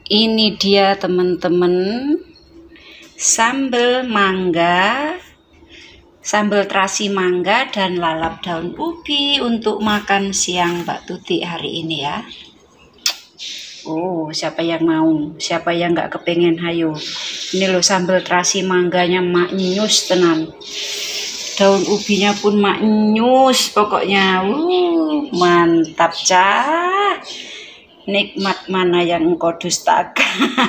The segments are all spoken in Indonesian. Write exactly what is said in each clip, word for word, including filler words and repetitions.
Ini dia teman-teman, sambal mangga, sambal terasi mangga dan lalap daun ubi untuk makan siang Mbak Tuti hari ini ya. Oh, siapa yang mau? Siapa yang nggak kepengen? Hayo. Ini loh sambal terasi mangganya maknyus tenan. Daun ubinya pun maknyus pokoknya. Uh, mantap cah. Nikmat mana yang engkau dustakan.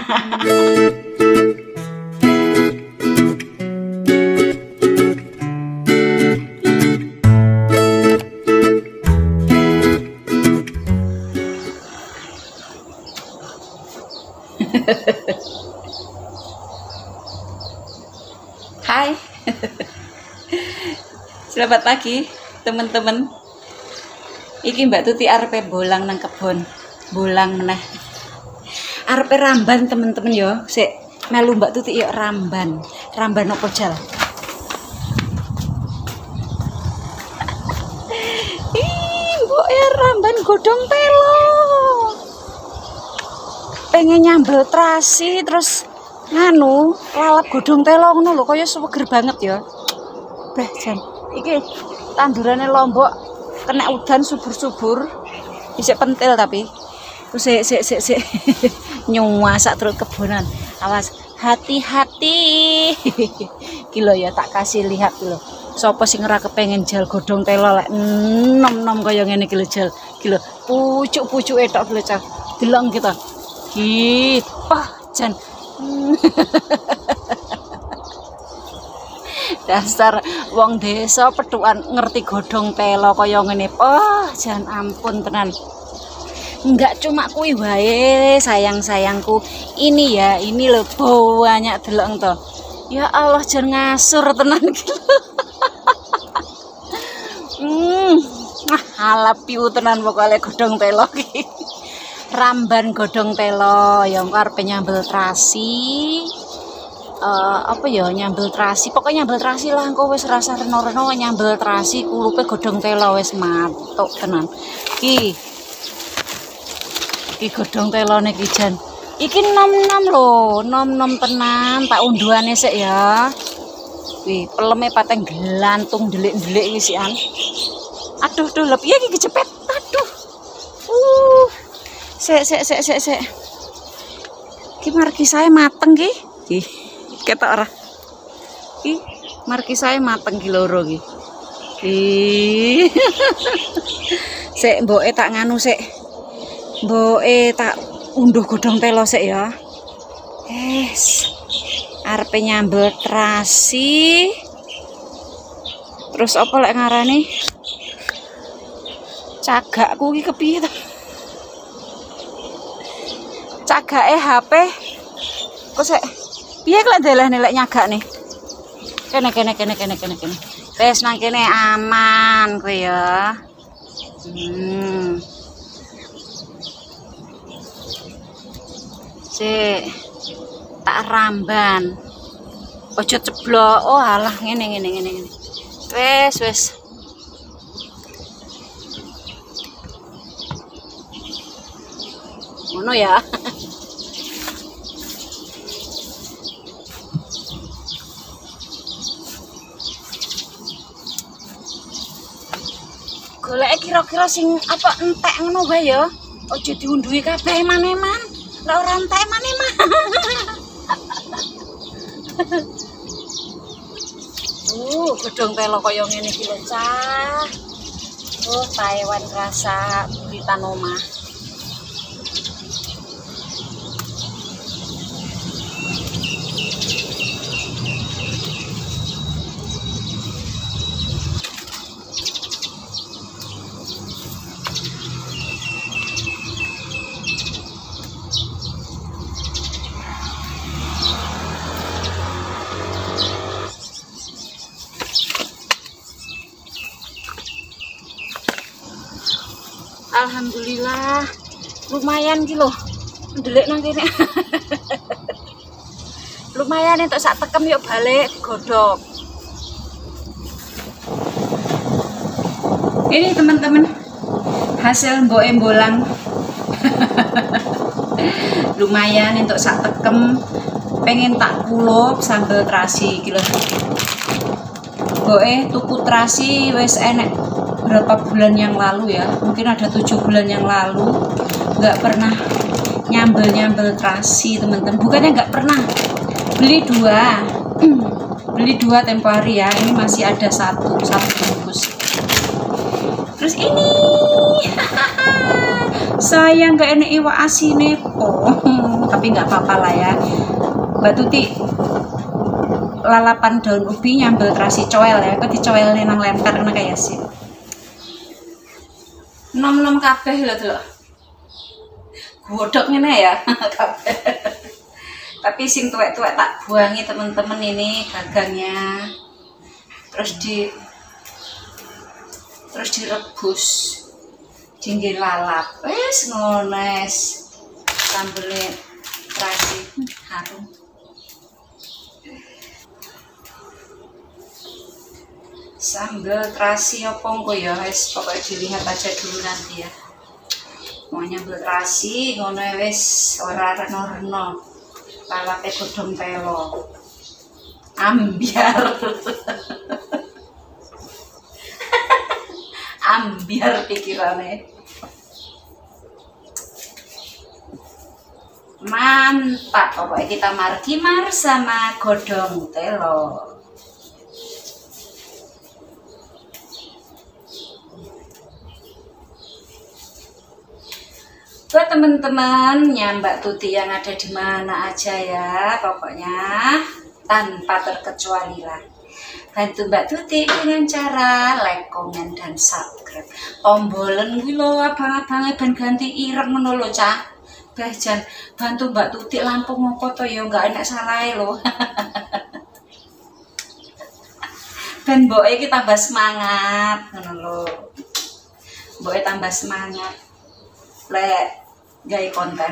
Hai. Selamat pagi teman-teman. Iki Mbak Tuti arepe bolang nang kebon. Bolang meneh. Arepe ramban teman-teman yo. Sik melu Mbak Tuti yo ramban. Ramban opo jal? Ih, mbok ya ramban godhong telo. Pengen nyambel terasi terus nganu lalap godhong telo ngono lho kaya seger banget ya. Beh jan iki tandurane lombok kena udan subur-subur isih pentil tapi terus sik sik sik sik nyuwasak terus kebonan. Awas hati-hati. Iki lho ya tak kasih lihat lho. Sapa sing ora kepengen jal godhong telo lek nom-nom kaya ngene iki lho jal. Iki lho pucuk-pucuke tok lho cah. Delong kita. Ih, wah jan. Dasar wong desa petukan ngerti godhong telo kaya ngene. Oh, jan ampun tenan. Enggak cuma kuwi wae sayang-sayangku. Ini ya, ini lho banyak delok to. Ya Allah jan ngasur tenan iki. Hmm, ah ala piu tenan pokoke godhong telo iki. Ramban godhong telo yang karepe nyambel terasi. Uh, apa ya nyambel terasi pokoknya nyambel terasi lah engko wis rasa reno-reno nyambel terasi kulupe godhong telo wis mantuk tenan iki iki godhong telone iki jan iki nom-nom lho nom-nom tenan tak unduhane sik ya wih peleme pateng gelantung delik-delik iki sian aduh duh lho piye iki kecepet aduh uh sik sik sik sik sik iki marki saya mateng ki iki ketok ora iki marki saya mateng ki loro ki ih sik mboke tak nganu sik mboke tak unduh godhong telo sik ya es arepe nyambel terasi terus apa lek ngarani cagakku iki kepiye ta cagake H P kok sik piye kok ndelehne lek nyagakne kene kene kene kene kene kene wis nang kene aman kowe ya hmm sik tak ramban ojo ceblok oh alah ngene ngene ngene ngene wis wis ngono ya golek kira-kira sing apa entek ngono bae ya aja diunduhi kabeh eman-eman ora ora entek eman-eman. uh godhong telo kaya ngene iki lho cah oh Taiwan rasa buritan omah. Alhamdulillah lumayan ki lho ndelik nang kene. Lumayan entuk sak tekem yuk balik godhog. Ini teman-teman hasil mboke bolang. lumayan untuk sak tekem pengen tak kulup sambal terasi kilo boe tuku terasi wes enek berapa bulan yang lalu ya, mungkin ada tujuh bulan yang lalu nggak pernah nyambel-nyambel terasi teman-teman, bukannya nggak pernah, beli dua beli dua tempo hari ya, ini masih ada satu satu bungkus. Terus ini saya nggak enek iwak asine oh tapi nggak apa-apa lah ya Mbak Tuti lalapan daun ubi nyambel terasi coel ya, kok dicoel nang lempar kena kayak sih nom-nom kabeh lho delok godok ngene ya kabeh tapi sing tuwek-tuwek tak buangi temen-temen ini gagangnya, terus di terus direbus dinggir lalap wes ngones sambelnya terasi hmm, harum. Sambal terasi apa engko ya wes pokoknya dilihat aja dulu nanti ya, mau nyambel terasi ngono wes ora reno-reno lalape godhong telo ambiar ambiar pikirannya mantap pokoknya kita markimar sama godhong telo. Buat teman-teman ya Mbak Tuti yang ada di mana aja ya, pokoknya tanpa terkecuali lah bantu Mbak Tuti dengan cara like, komen, dan subscribe. Tombolen gue lo abang-abangnya ben ganti ireng menolo cah. Bajan bantu Mbak Tuti Lampung ngopo to ya nggak enak salah lo. Ben boe iki tambah semangat menolo. Boe tambah semangat. Lek gawe konten.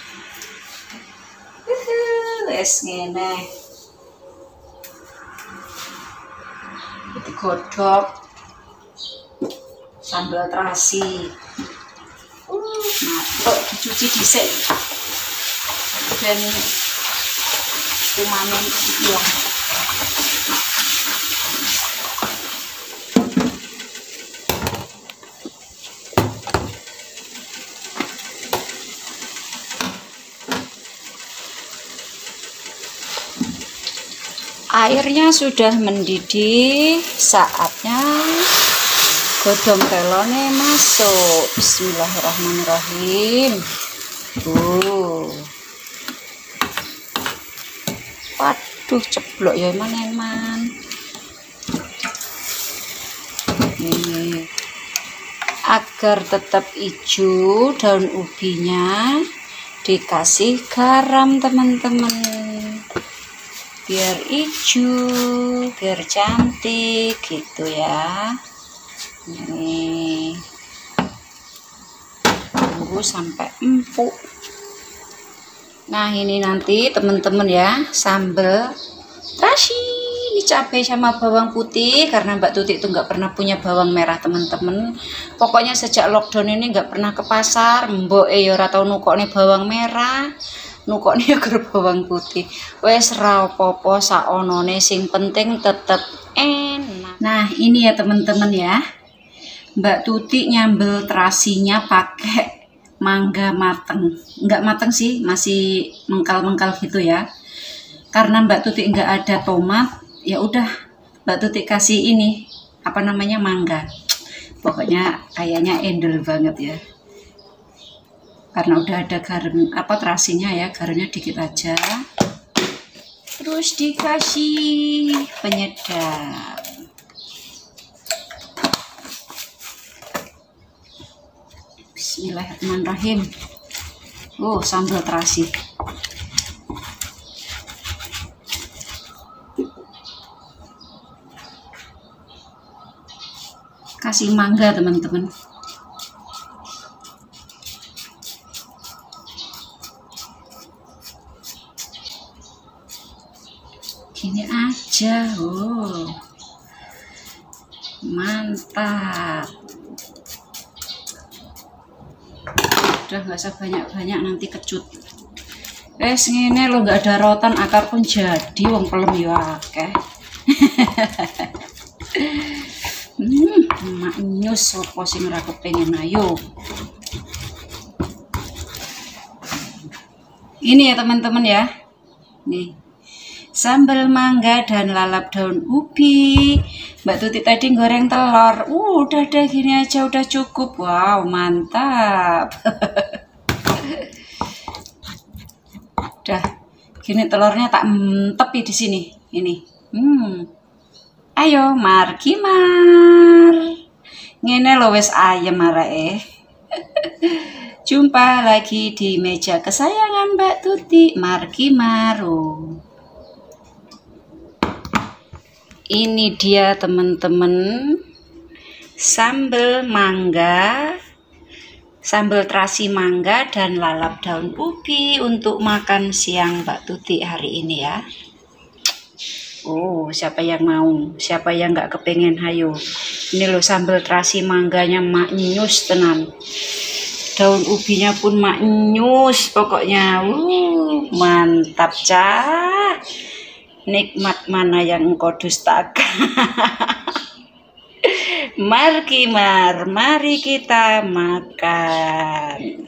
Wes ngene. Digodhog sambal terasi. Uh, matuk dicuci dhisik. Ben umami ilang. Airnya sudah mendidih, saatnya godhong telone masuk. Bismillahirrahmanirrahim. Uh. Waduh, ceblok ya eman-eman. Ini agar tetap hijau daun ubinya dikasih garam teman-teman. Biar hijau, biar cantik gitu ya. Ini tunggu sampai empuk. Nah ini nanti teman-teman ya sambal terasi, ini cabai sama bawang putih karena Mbak Tuti itu nggak pernah punya bawang merah teman-teman. Pokoknya sejak lockdown ini nggak pernah ke pasar, mbok e ora tau nukokne bawang merah. Nukokne ger bawang putih. Wes ra apa-apa saonone sing penting tetep enak. Nah, ini ya teman-teman ya. Mbak Tuti nyambel terasinya pakai mangga mateng. Enggak mateng sih, masih mengkal-mengkal gitu ya. Karena Mbak Tuti enggak ada tomat, ya udah Mbak Tuti kasih ini apa namanya mangga. Pokoknya kayaknya endel banget ya. Karena udah ada garam apa terasinya ya, garamnya dikit aja. Terus dikasih penyedap. Bismillahirrahmanirrahim. Oh, sambal terasi. Kasih mangga teman-teman. Gini aja, oh mantap. Udah nggak usah banyak-banyak nanti kecut. Eh ngene lo nggak ada rotan akar pun jadi wong pelem yo akeh. Hmm, mak nyus opo sing ora kepengin ayo. Ini ya teman-teman ya. Nih. Sambal mangga dan lalap daun ubi. Mbak Tuti tadi goreng telur. Uh, udah deh gini aja udah cukup. Wow, mantap. Udah. Gini telurnya tak mentepi di sini. Ini. Hmm. Ayo, margi mar. Ngene lho wis ayem areke. Jumpa lagi di meja kesayangan Mbak Tuti, margi maru. Ini dia teman-teman, sambal mangga, sambal terasi mangga dan lalap daun ubi untuk makan siang Mbak Tuti hari ini ya. Oh, siapa yang mau? Siapa yang nggak kepengen? Hayo. Ini loh sambal terasi mangganya maknyus tenan. Daun ubinya pun maknyus pokoknya. Uh, mantap cah. Nikmat mana yang engkau dustakan. Mari mar, mari kita makan.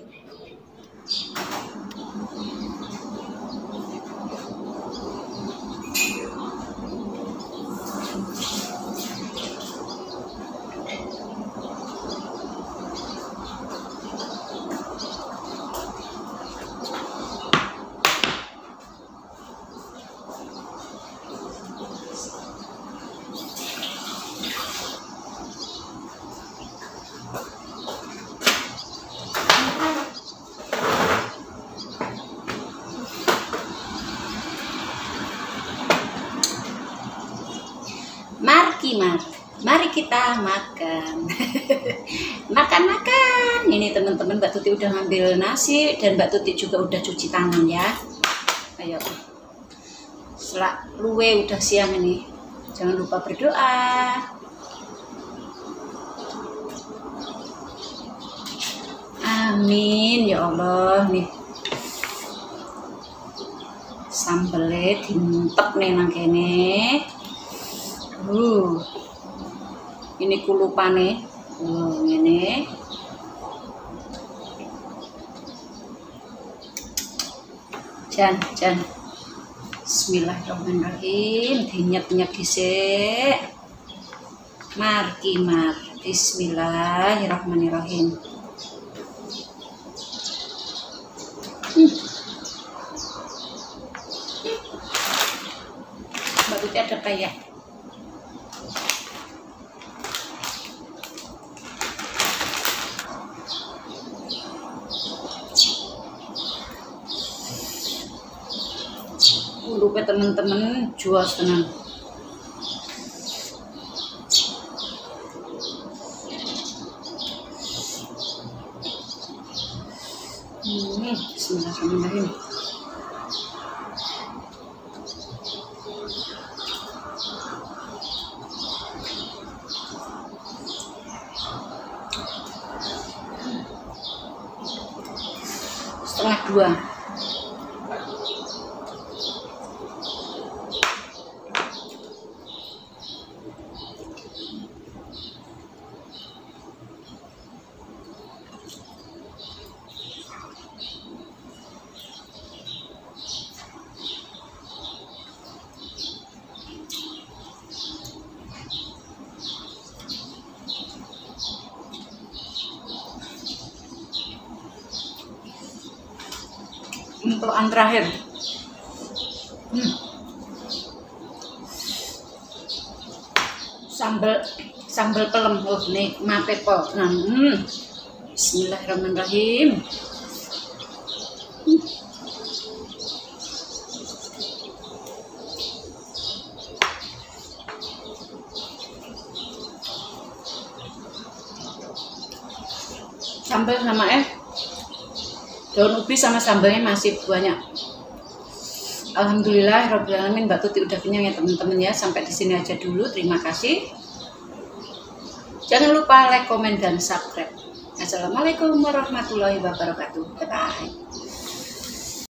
Mari mar, mari kita makan. Makan-makan. Ini teman-teman Mbak Tuti udah ngambil nasi dan Mbak Tuti juga udah cuci tangan ya. Ayo. Setelah luwe udah siang ini. Jangan lupa berdoa. Amin ya Allah nih. Sambelnya dimuntep nih nang kene. Uh, ini kulupane, uh, ini, jan, jan, Bismillahirrahmanirrahim, dinyek-nyek dhisik, margi mar, Bismillahirrahmanirrahim. Hmm. Mbak Tuti ada kayak. Lupa teman-teman jual tenang. Hmm, Bismillahirrahmanirrahim. Setengah dua. Untuk an terakhir. Hmm. Sambal sambal pelem oh nikmat po. Nah, hmm. Bismillahirrahmanirrahim. Hmm. Sambal sama eh daun ubi sama sambalnya masih banyak. Alhamdulillah Rabbil Alamin, Mbak Tuti udah kenyang ya teman-teman ya. Sampai di sini aja dulu. Terima kasih. Jangan lupa like, komen, dan subscribe. Assalamualaikum warahmatullahi wabarakatuh. Bye bye.